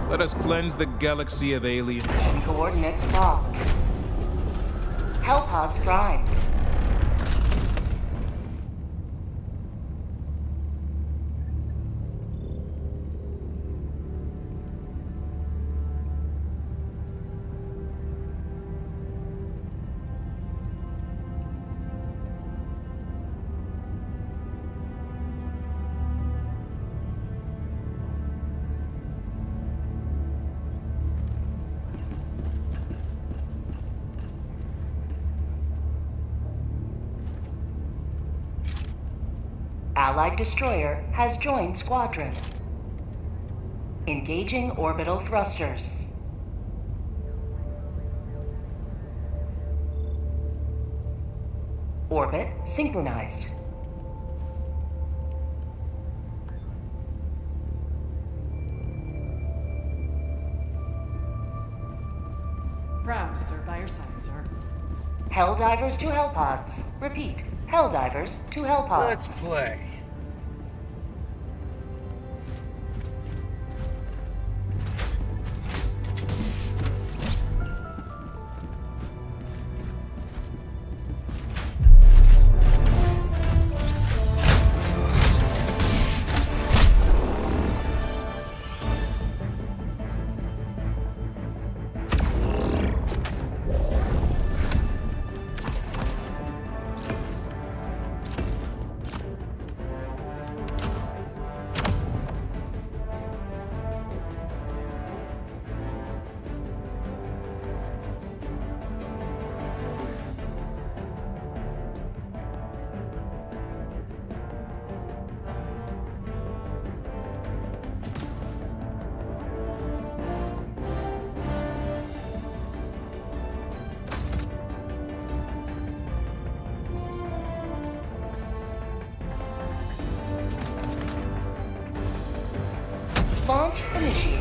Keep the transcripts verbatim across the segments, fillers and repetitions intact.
Let us cleanse the galaxy of aliens. Coordinates locked. Hellpods primed. Allied destroyer has joined squadron. Engaging orbital thrusters. Orbit synchronized. Proud to serve by your side, sir. Helldivers to Hellpods. Repeat, Helldivers to Hellpods. Let's play. Launch initiated.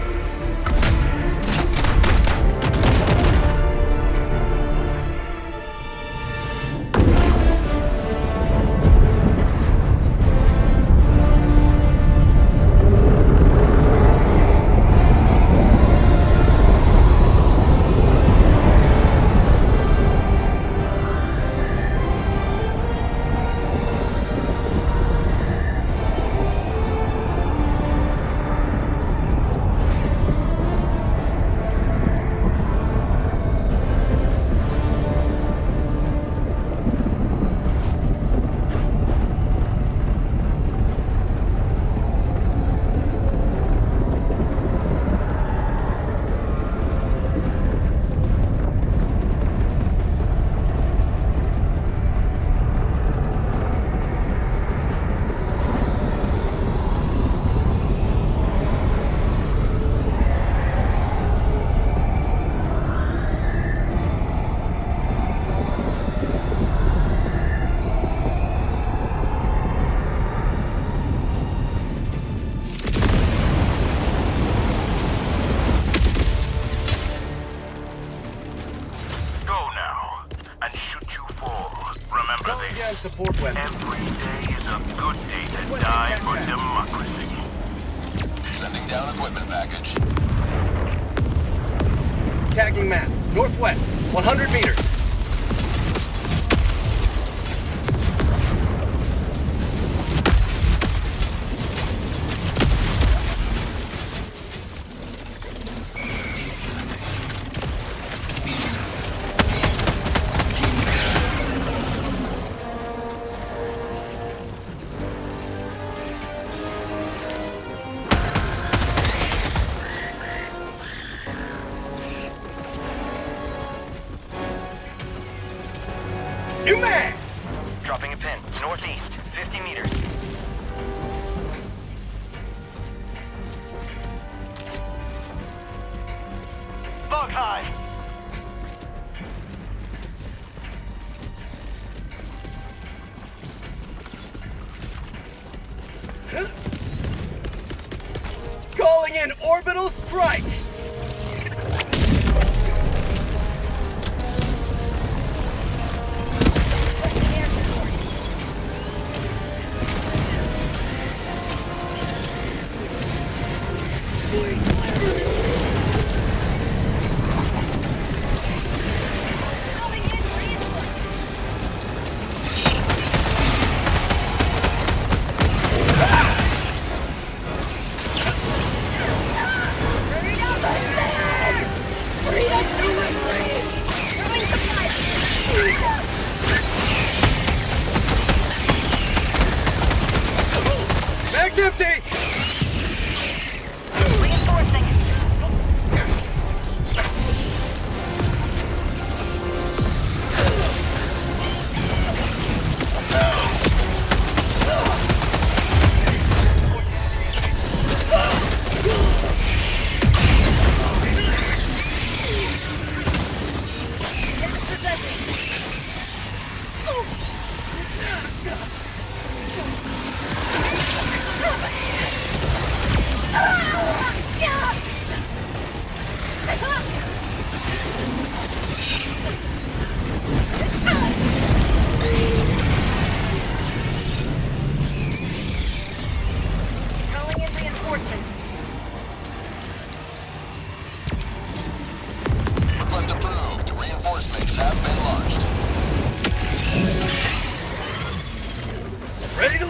Support weapon. Every day is a good day to die for democracy. Sending down equipment package. Tagging map. Northwest. one hundred meters. New man! Dropping a pin. Northeast. fifty meters. Bug high! Calling in orbital strike! Please.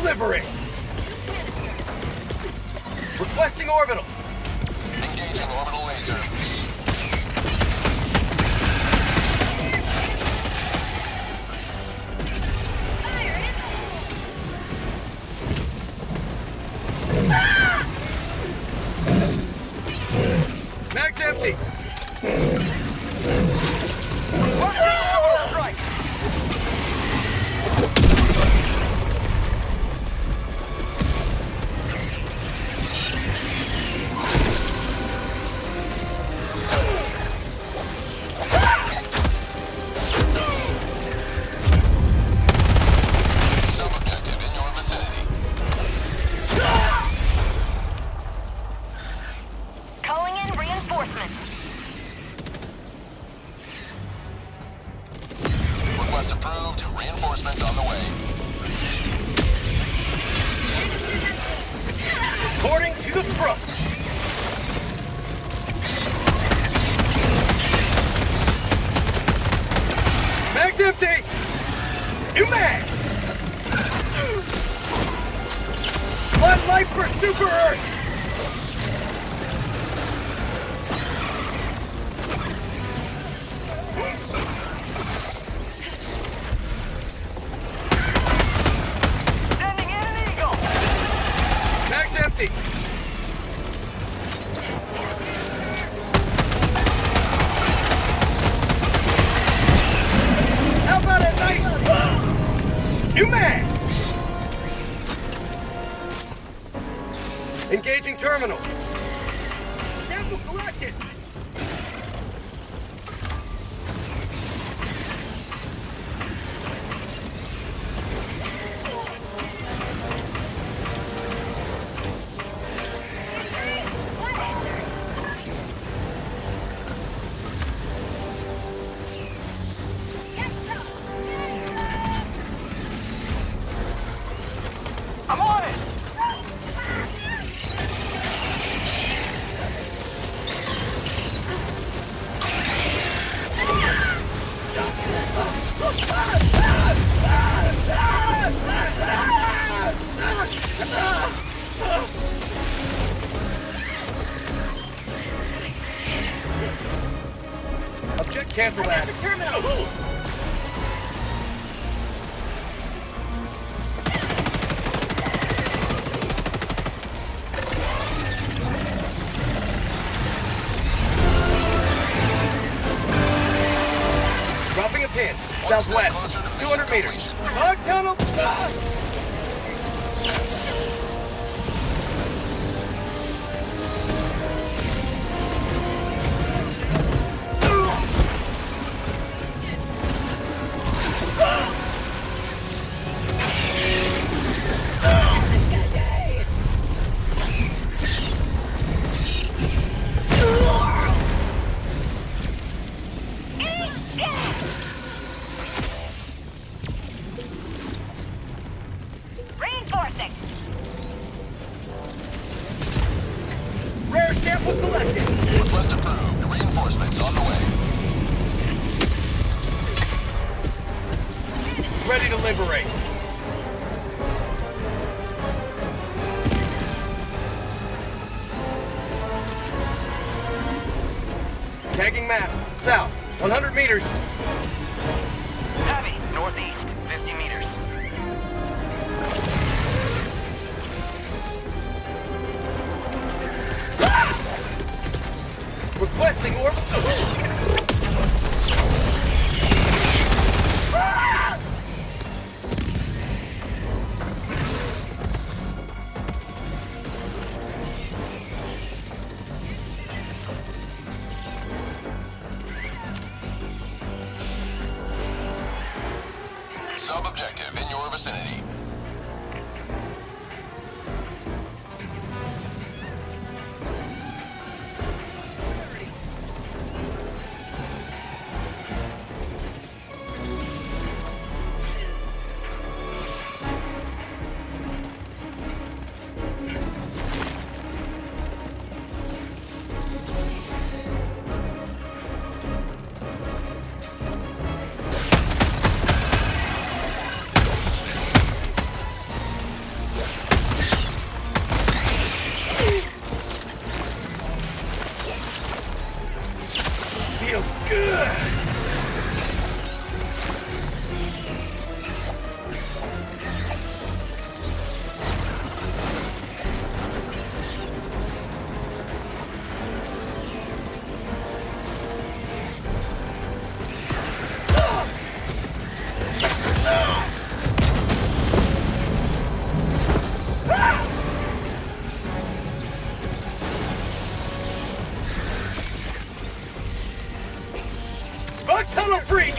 liberate! Requesting orbital. Engaging orbital laser. Mag's empty. Orbital strike. Sub-objective in your vicinity. Calling in reinforcements. Request approved. Reinforcements on the way. According to the front. Mag's empty. New mag. Blood light for Super Earth. Sending in an eagle. Mag's empty. How about a nice new mag? Engaging terminal. Sample collected. I'm on it. Object cancel that. Terminal. Dropping a pin. Southwest. two hundred meters. Hog tunnel. Ah! Reinforcing. Rare sample collected. Request approved. Reinforcements on the way. Ready to liberate. Tagging map. South. one hundred meters. Heavy, northeast, fifty meters. Requesting orbital. Sub-objective in your vicinity. Bug tunnel freak!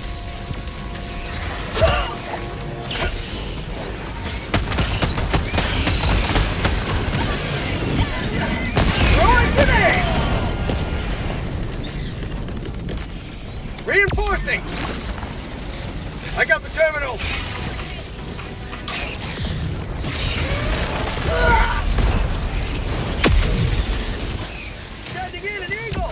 Throwing grenade! Reinforcing! I got the terminal! Sending in an eagle!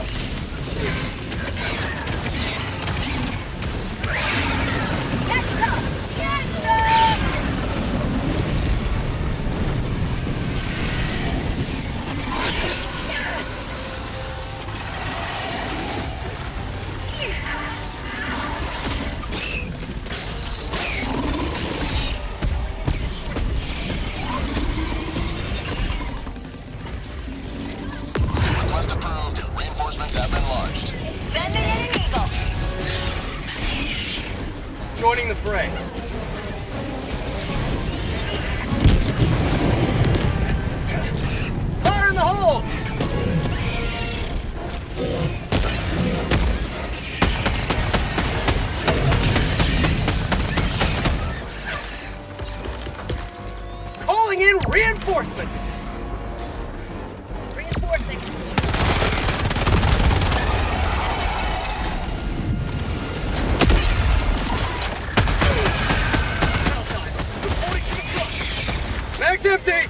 Request approved. Reinforcements have been launched. Sending in an eagle. Joining the fray. Fire in the hole! Calling in reinforcements! Reinforcing. Mag's empty!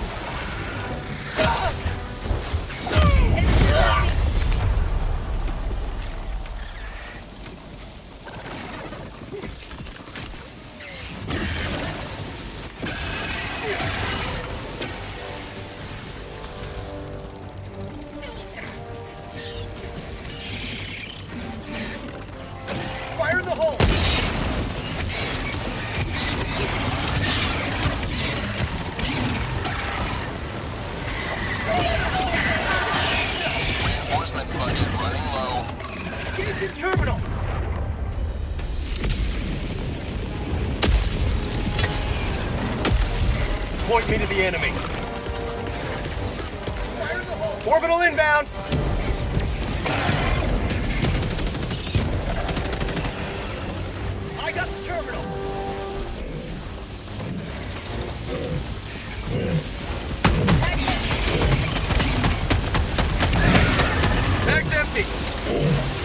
Fire in the hole! Reinforcement budget running low. Engaging terminal! Point me to the enemy. Fire in the hole! Orbital inbound! I got the terminal! Mag's empty!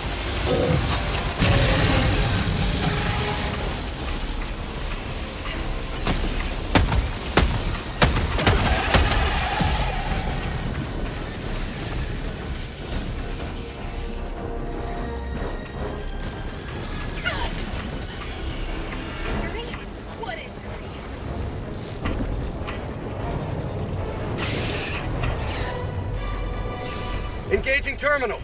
What is Engaging terminal!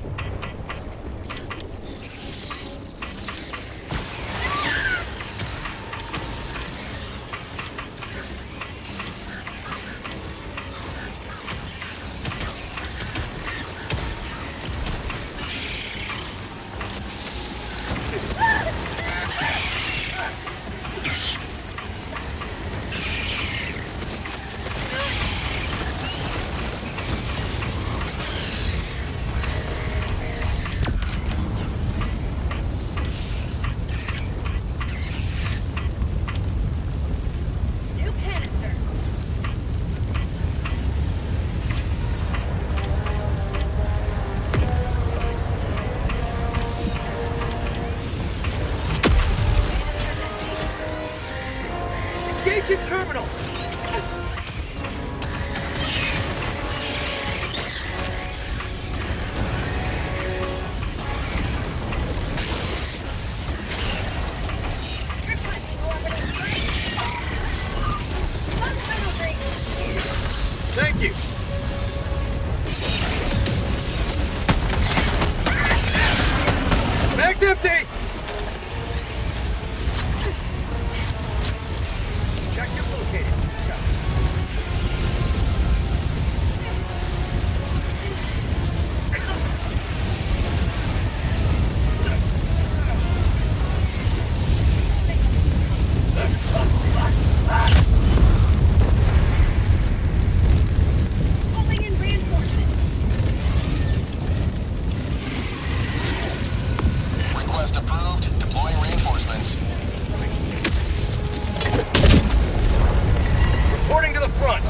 new canister? Engaging terminal! Thank you! It's empty! Objective located. Calling in reinforcements. Request approved. Deploying reinforcements. Reporting to the front.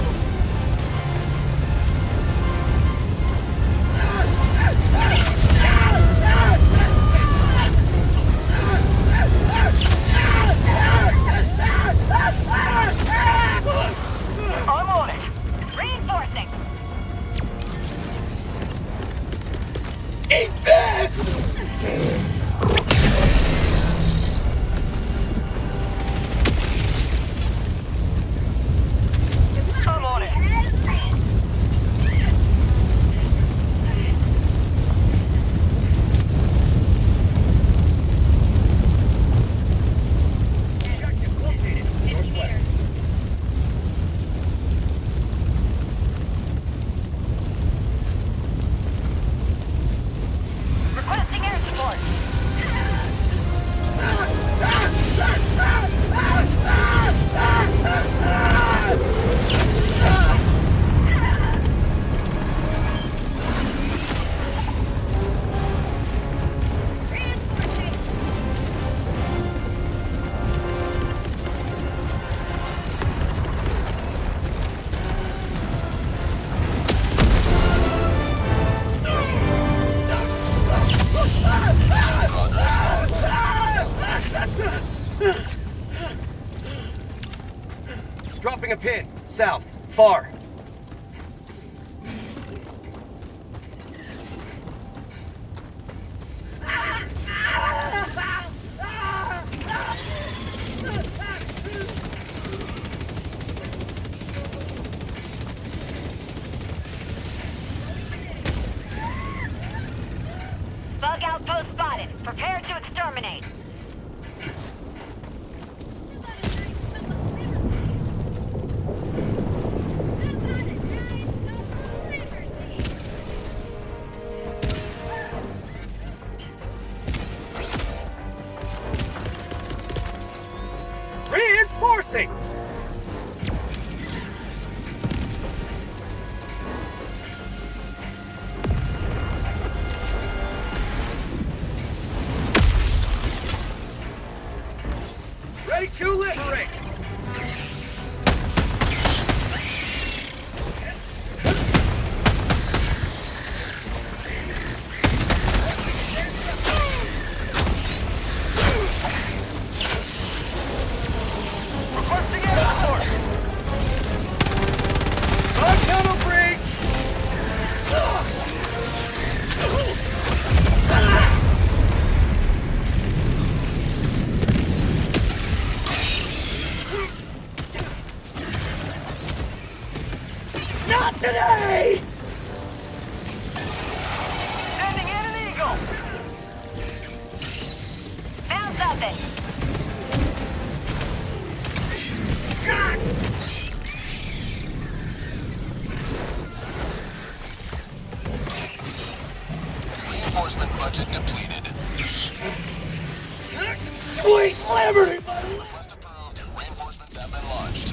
I'm on it. Reinforcing. Eat this! I'm on it. Objective located. Northwest. Requesting air support. Dropping a pin. South. Far. Bug outpost spotted. Prepare to exterminate. Reinforcing! Ready to liberate! Requesting air support! On tunnel breach! Not today! Sending in an eagle. Found something. Reinforcement budget depleted. Sweet liberty, buddy! Request approved. Reinforcements have been launched.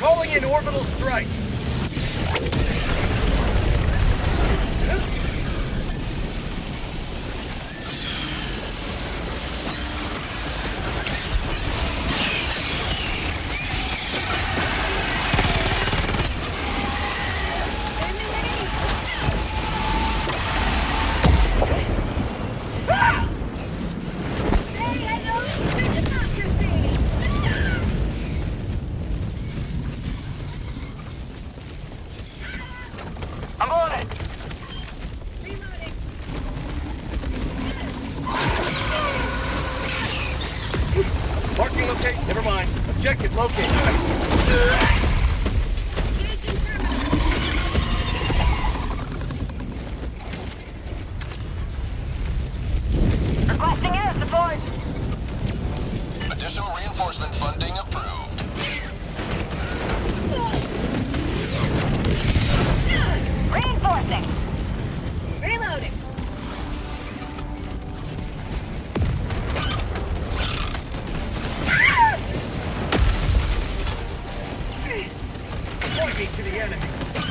Calling in orbital strike. Marking location. Never mind. Objective located. Requesting air support. Additional reinforcement funding approved. Reinforcing. Reloading. Pointing to the enemy.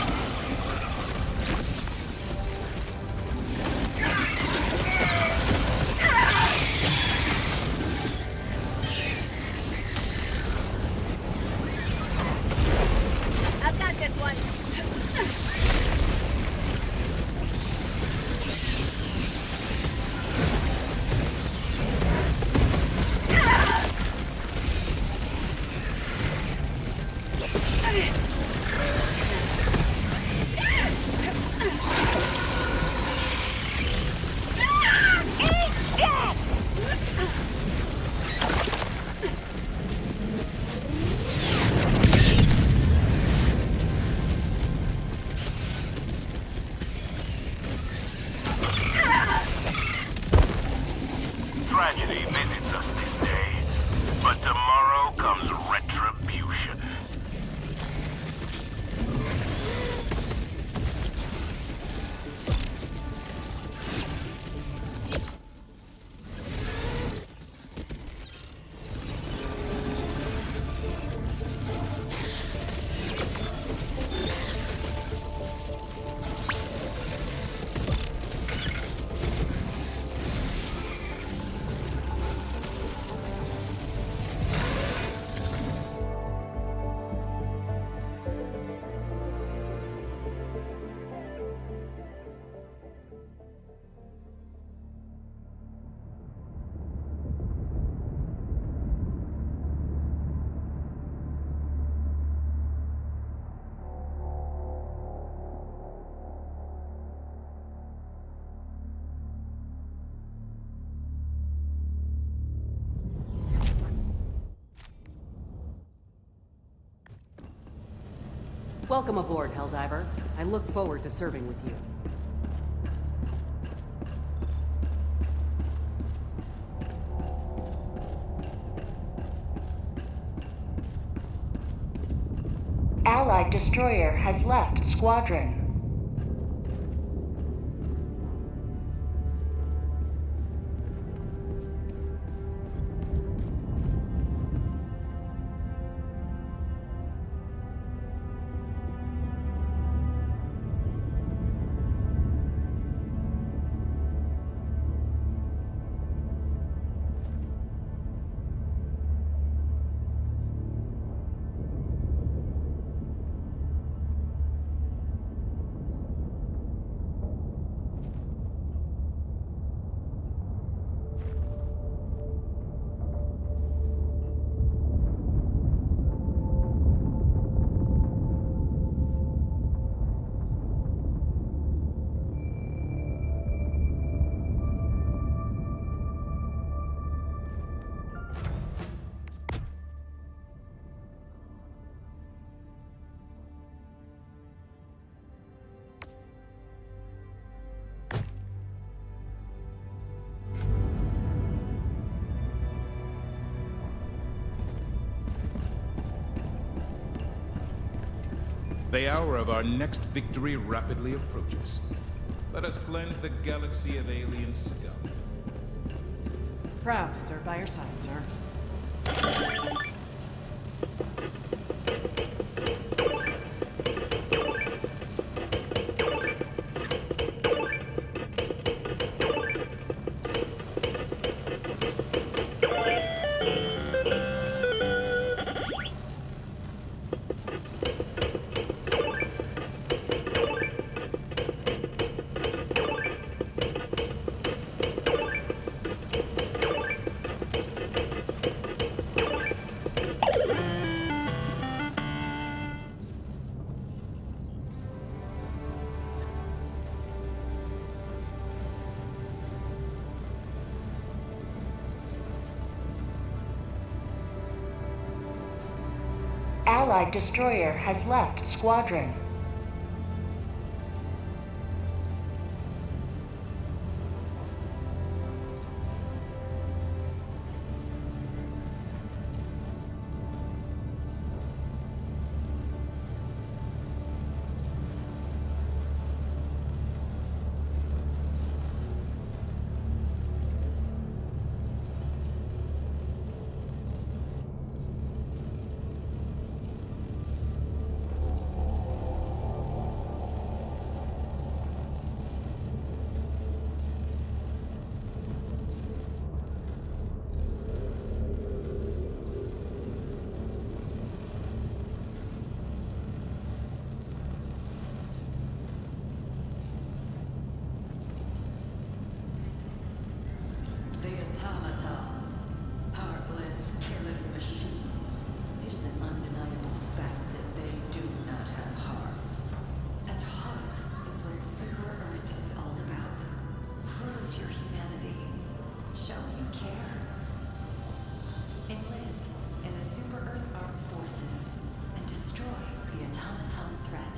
I've got this one. Tragedy visits us this day, but tomorrow comes retribution. Welcome aboard, Helldiver. I look forward to serving with you. Allied destroyer has left squadron. The hour of our next victory rapidly approaches. Let us cleanse the galaxy of alien scum. Proud to serve by your side, sir. Allied destroyer has left squadron. Automatons, heartless, killing machines. It is an undeniable fact that they do not have hearts. And heart is what Super Earth is all about. Prove your humanity. Show you care. Enlist in the Super Earth Armed Forces and destroy the automaton threat.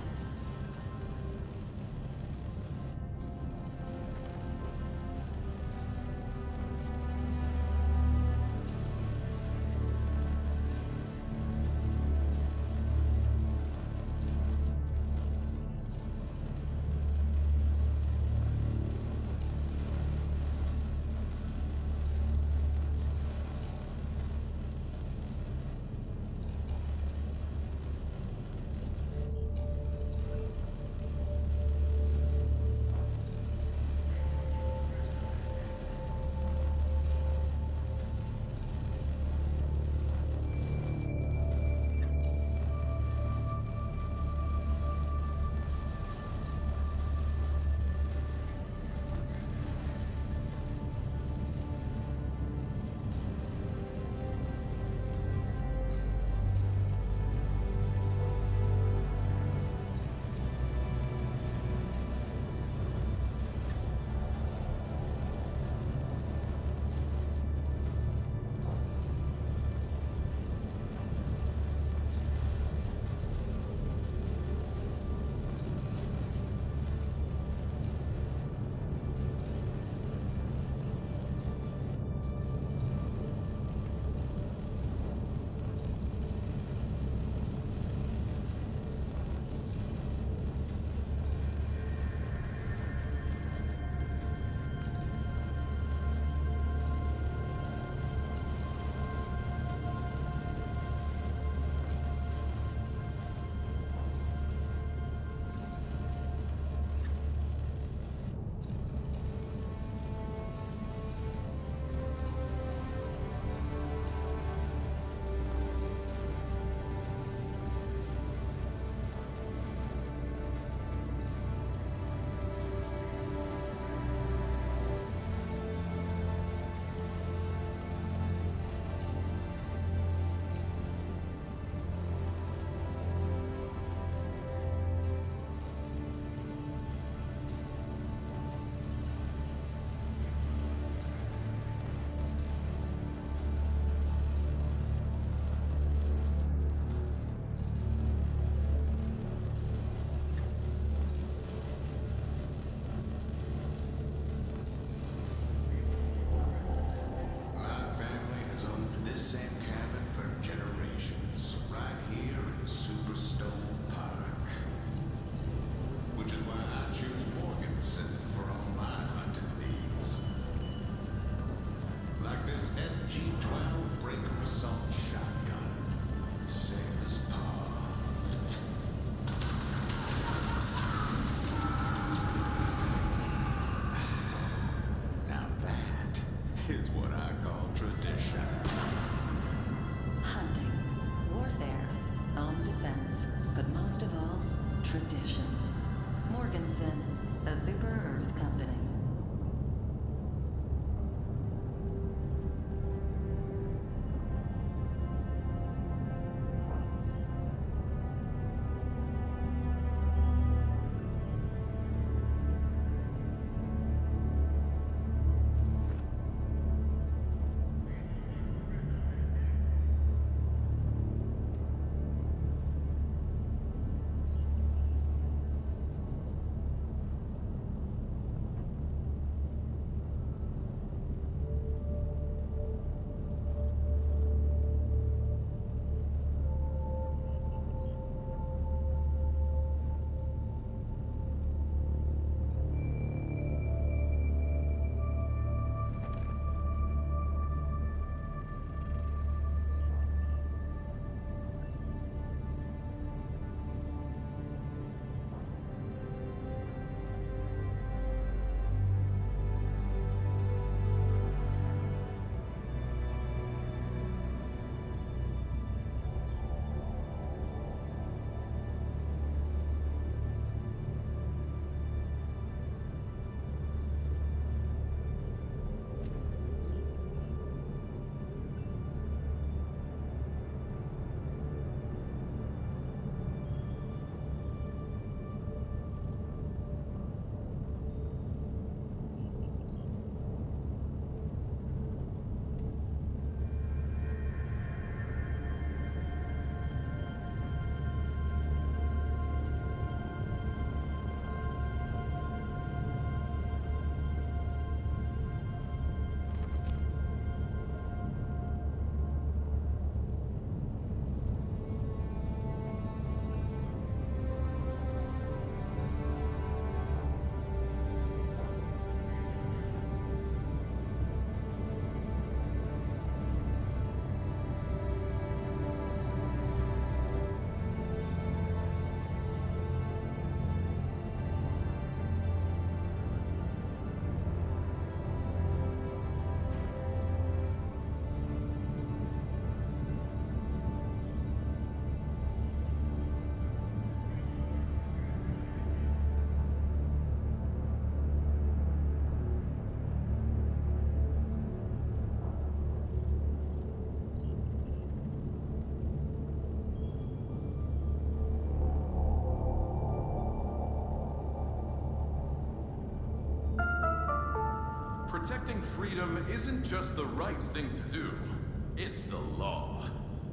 Is what I call tradition. Hunting, warfare, own defense, but most of all, tradition. Morganson, the Super Earth Company. Protecting freedom isn't just the right thing to do, it's the law.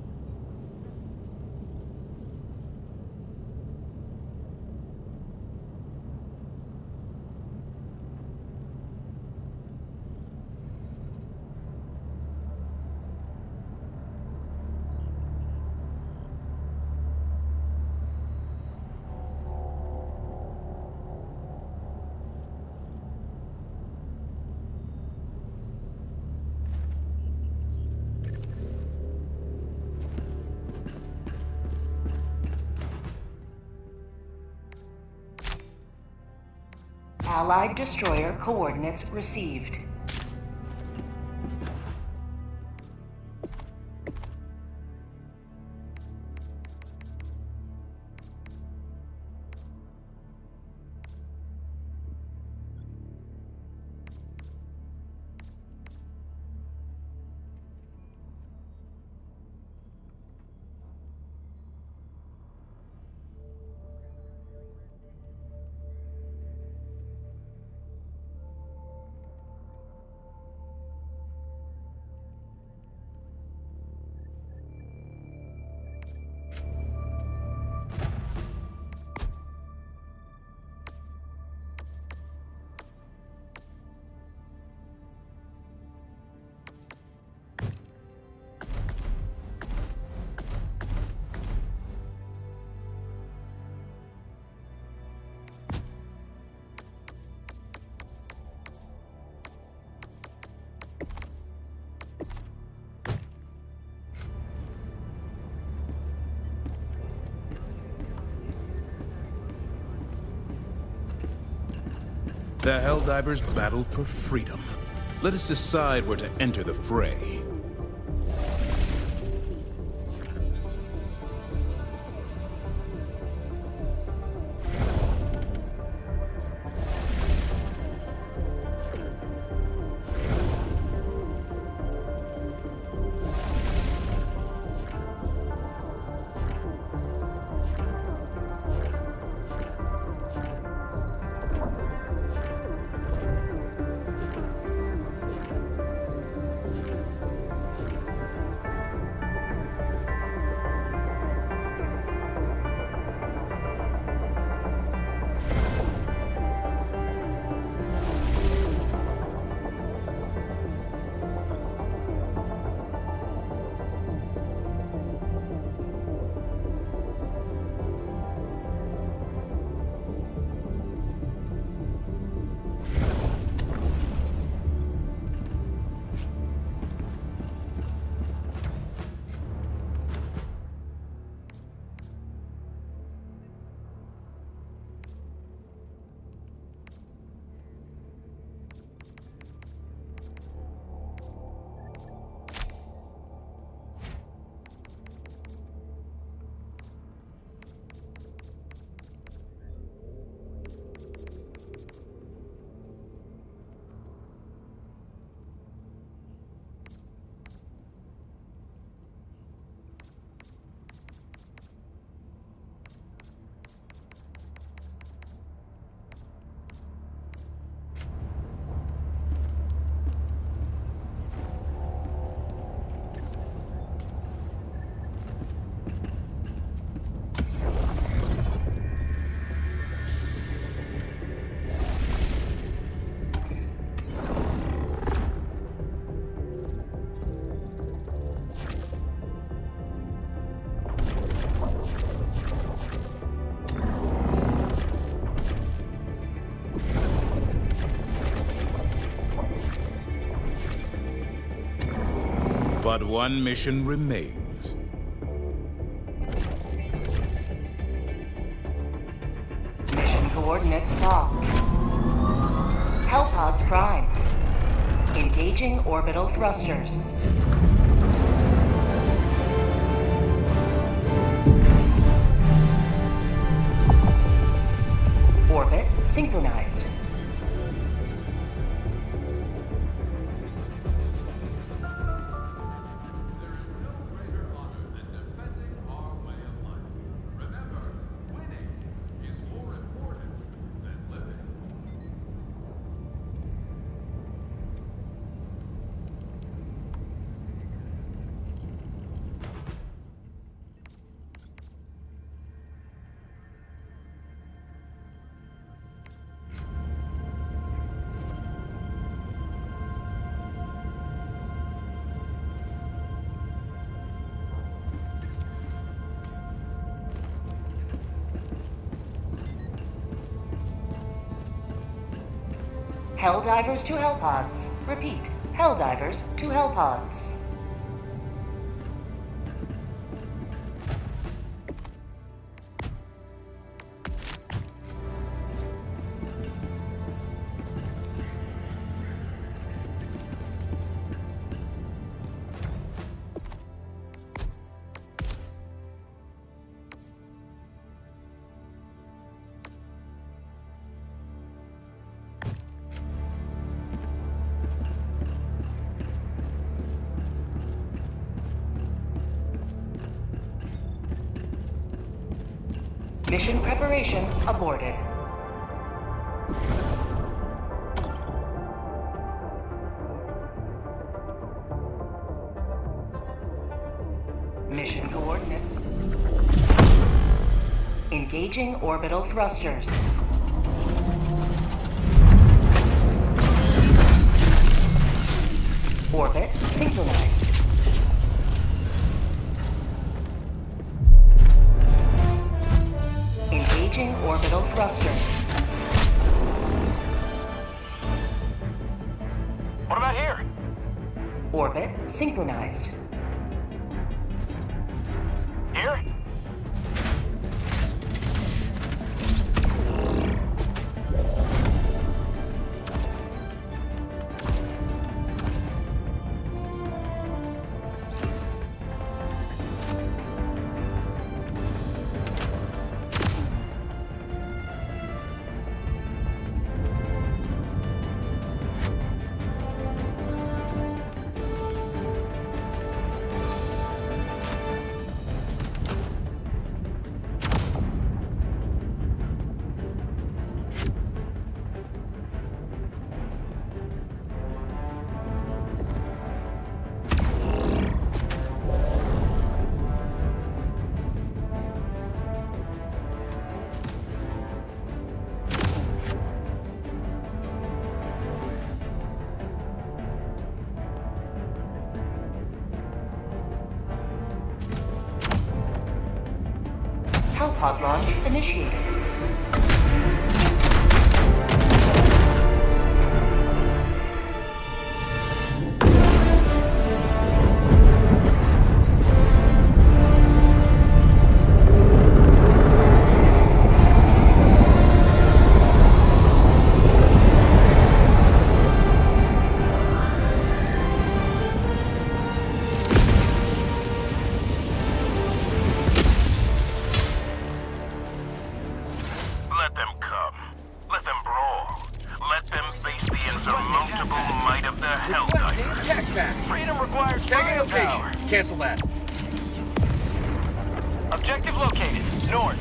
Allied destroyer coordinates received. The Helldivers battle for freedom. Let us decide where to enter the fray. But one mission remains. Mission coordinates locked. Hellpods primed. Engaging orbital thrusters. Orbit synchronized. Helldivers to Hellpods. Repeat, Helldivers to Hellpods. Mission preparation aborted. Mission coordinates. Engaging orbital thrusters. Orbit synchronized. Engaging orbital thrusters. What about here? Orbit synchronized. Here? Hellpod launch initiated. Let them come. Let them brawl. Let them face the insurmountable might of the Helldivers. Jetpack. Freedom requires Tagging firepower. location. Cancel that. Objective located. North.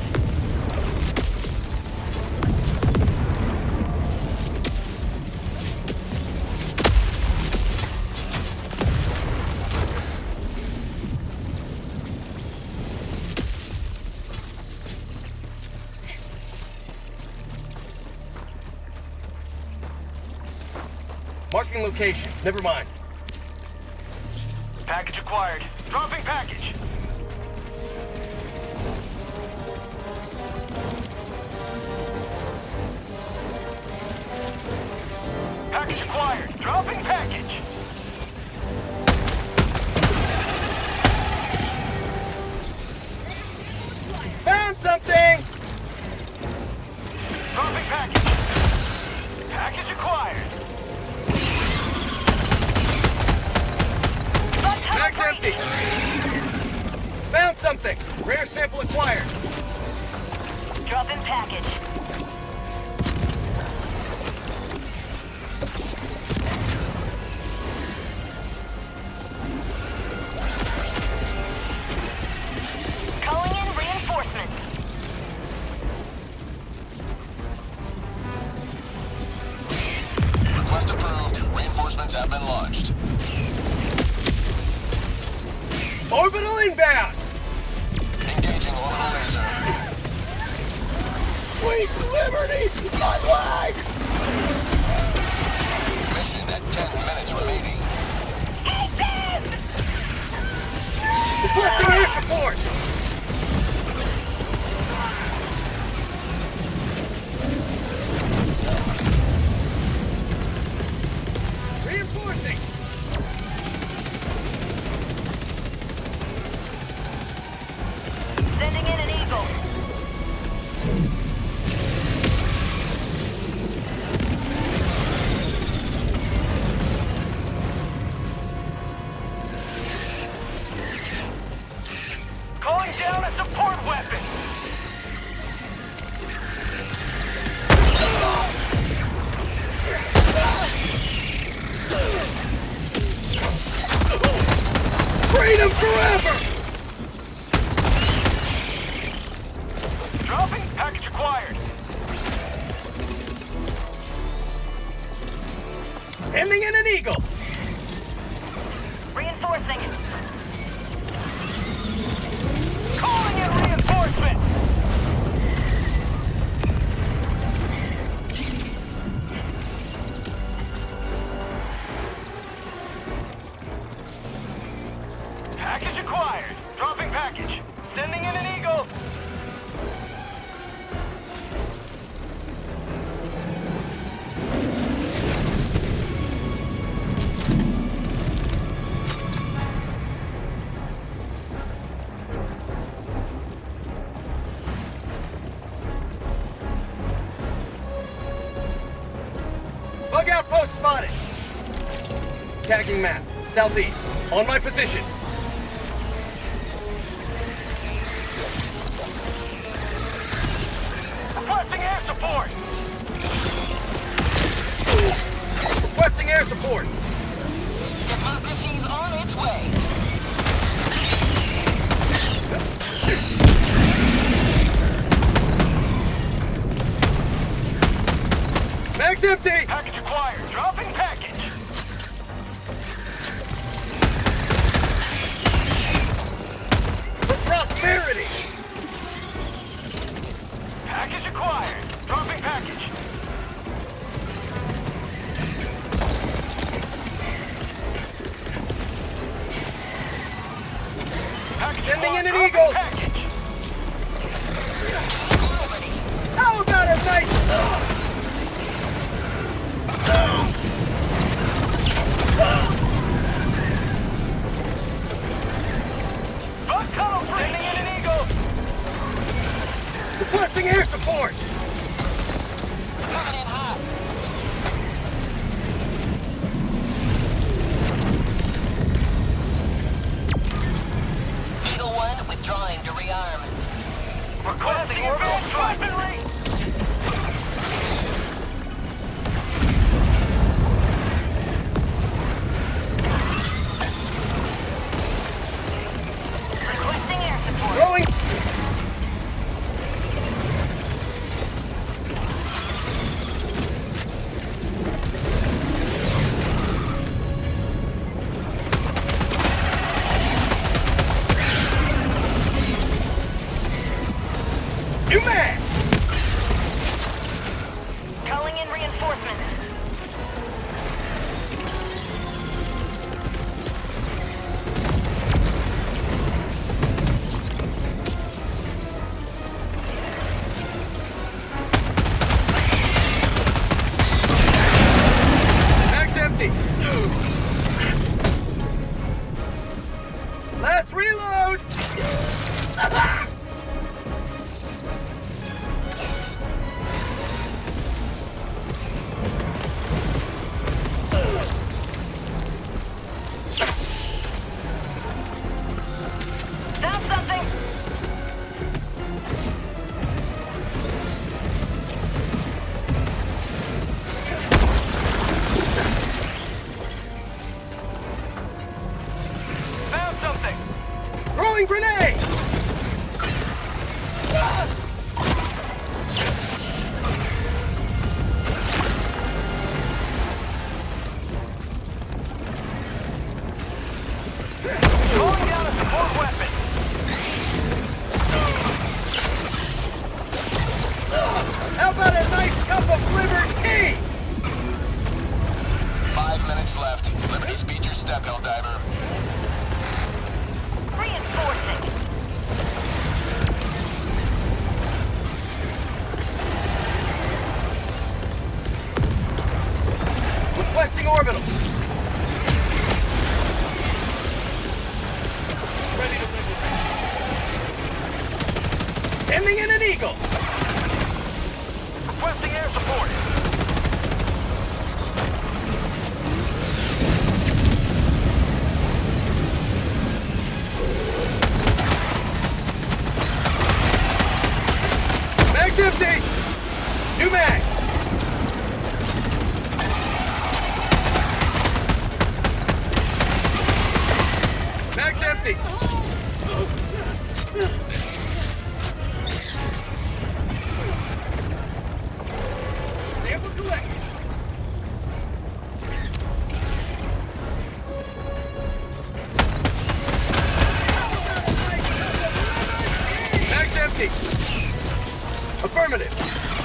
Marking location. Never mind. Package acquired. Dropping package. Package acquired. Dropping package. Found something! Dropping package. Package acquired. Bag's empty. Found something. Rare sample acquired. Drop in package. Calling in reinforcements. Request approved. Reinforcements have been launched. Orbital inbound! Engaging orbital laser. Sweet liberty! Unlock! Mission at ten minutes remaining. Requesting air support! a support weapon! Freedom forever! Dropping, package acquired. Ending in an eagle! Reinforcing. Calling in reinforcements! Package acquired. Dropping package. Sending in an eagle. Bug outpost spotted! Tagging map, southeast. On my position. Requesting air support. Requesting air support. Democracy's on its way. Mag's empty! Package acquired. Dropping package. For prosperity! Package acquired. Dropping package. Package Sending in acquired. an Dropping eagle. package. How about a nice... Bug tunnel free. Sending in an eagle. Requesting air support! Coming in hot. Eagle one withdrawing to rearm. Requesting advanced weaponry. Requesting air support. Throwing... New mag! Calling in reinforcements. Mag's empty! Last reload! Found something. Found something. Throwing grenade! Calling down a support weapon. How about a nice cup of liberty? Five minutes left. Liberty speed your step, Helldiver. Reinforcing. Requesting orbital. Ready to liberate. Ending in an eagle. Requesting air support. Mag's empty! New mag! Mag's empty! Sample collected! Mag's empty! Affirmative!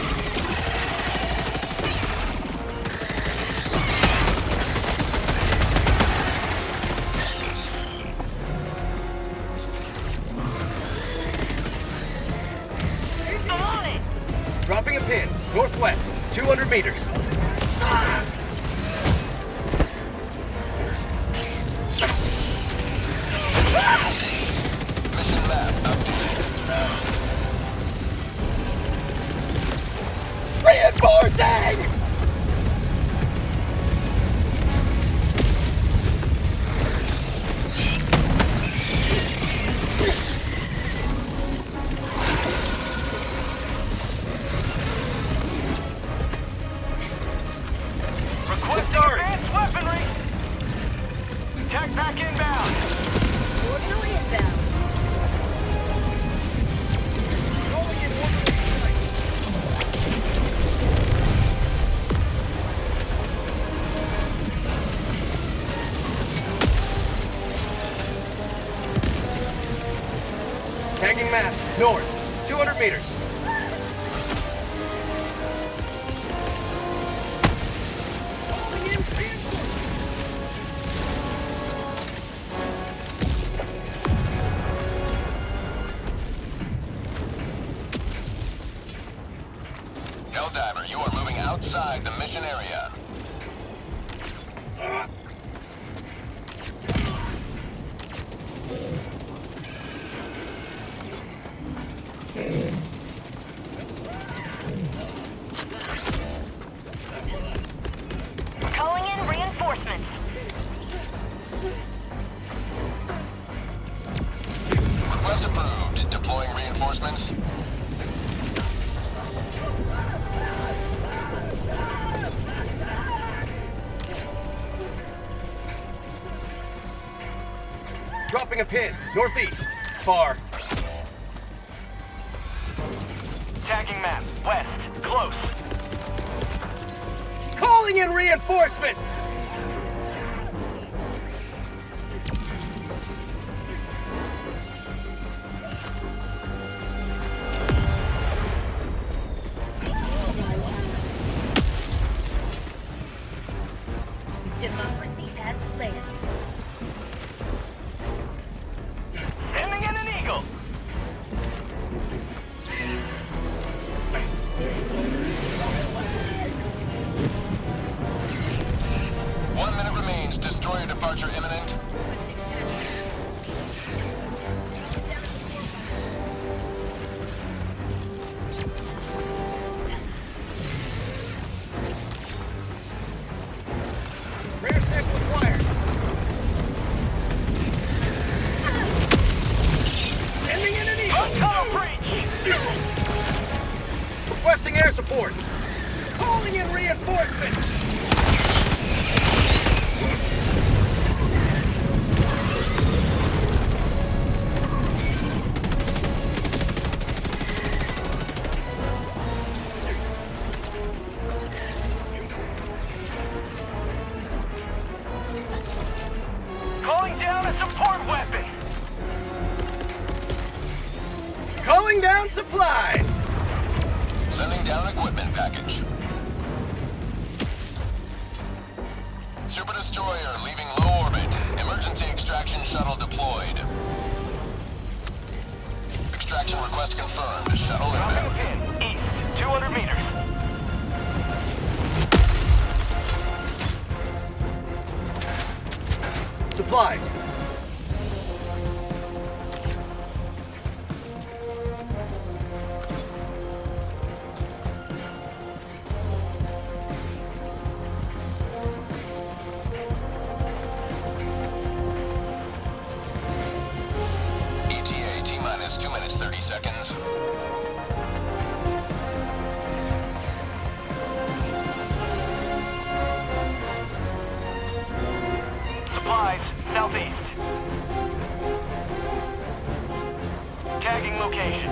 I'm on it! Dropping a pin, northwest, two hundred meters. Mission map updated. Reinforcing! Requesting advanced weaponry. Tech pack inbound. Orderly inbound. Rolling in orbital strike. Tagging map, north, two hundred meters. Helldiver, you are moving outside the mission area. Calling in reinforcements. Request approved. Deploying reinforcements. Dropping a pin, northeast, far. Tagging map, west, close. Calling in reinforcements! Democracy has landed. Sending in an eagle. One minute remains. Destroyer departure imminent. Rare sample acquired. Sending in an eagle. Tunnel breach. Requesting air support. Calling in reinforcements. Calling down a support weapon. Calling down supplies. Sending down equipment package. Super Destroyer leaving low orbit. Emergency extraction shuttle deployed. Extraction request confirmed. Shuttle Dropping a inbound. pin, east, two hundred meters. Supplies. E T A T minus two minutes thirty seconds. southeast. Tagging location.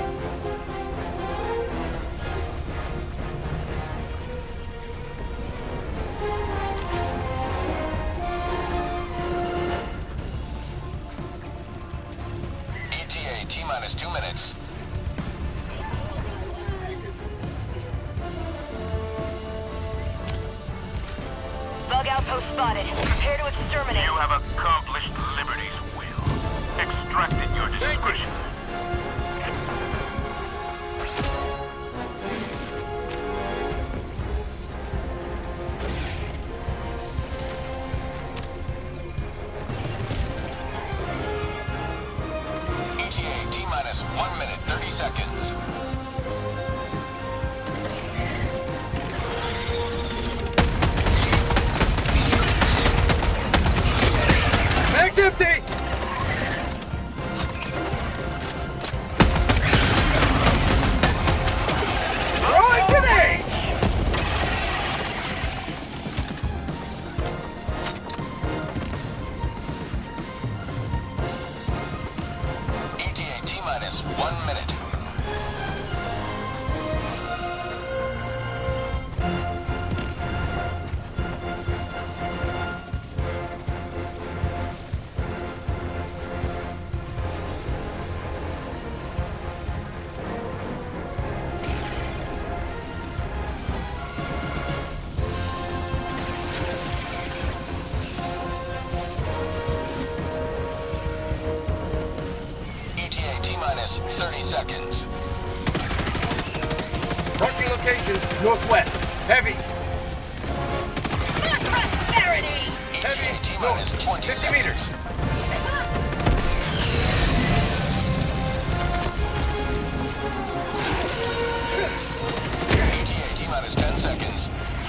E T A, T-minus two minutes. Bug outpost spotted. Prepare to exterminate. You have accomplished Liberty's will. Extract at your discretion. E T A, T-minus one minute, thirty seconds. Mag's empty! Throwing grenade! E T A, T-minus one minute. E T A, T-minus thirty seconds. Marking location, northwest. Heavy. Prosperity! E T A, T-minus twenty fifty seconds. meters. E T A, T-minus ten seconds.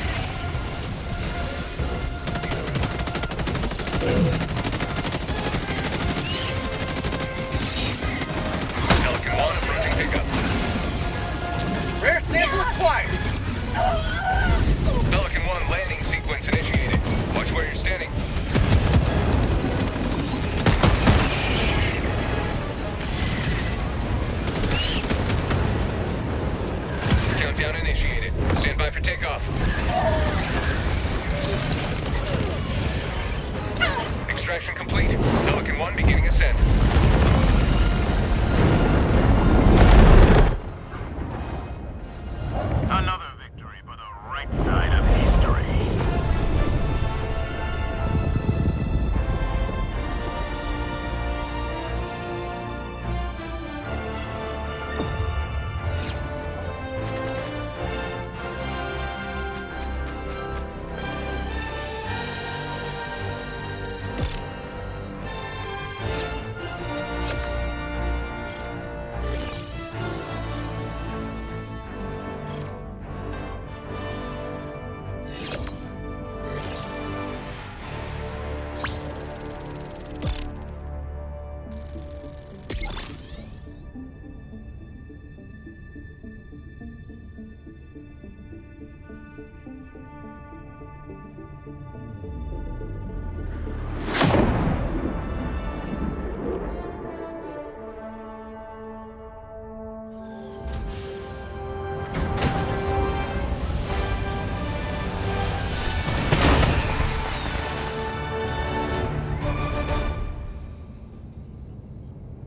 Pelican one approaching pickup. Rare sample acquired. Pelican one landing sequence initiated. Watch where you're standing. Countdown initiated. Stand by for takeoff. Extraction complete. Pelican one beginning ascent. Another victory for the right side of history.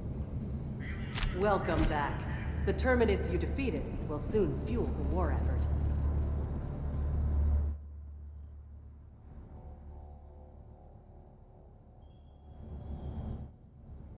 Welcome back. The Terminids you defeated will soon fuel the war effort.